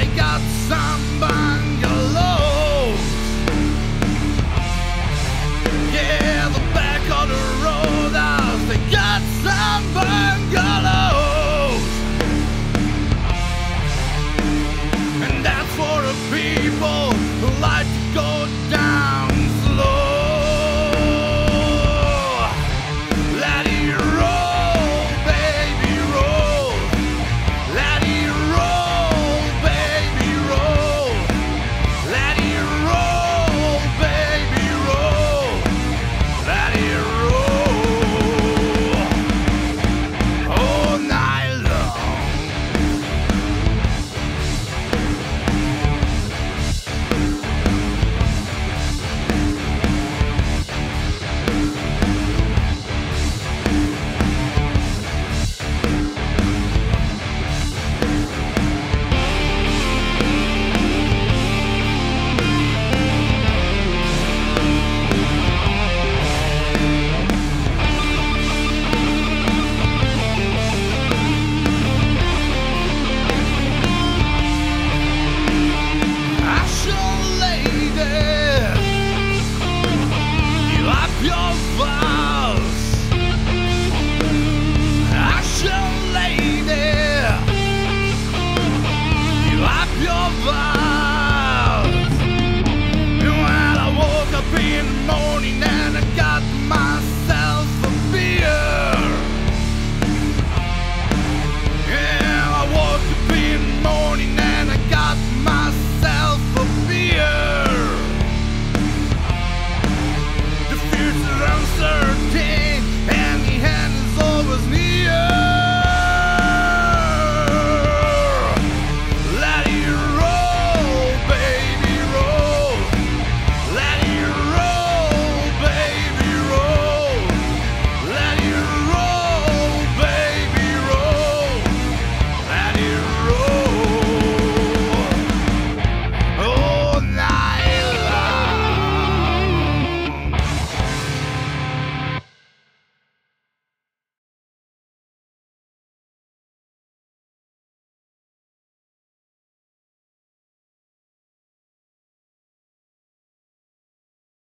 got some bungalows. Yeah, the back of the roadhouse, they got some bungalows. And that's for the people who like to go down slow. Let it roll, baby, roll. Let it roll, baby, roll. Let it roll, baby, roll. Let it roll all night long.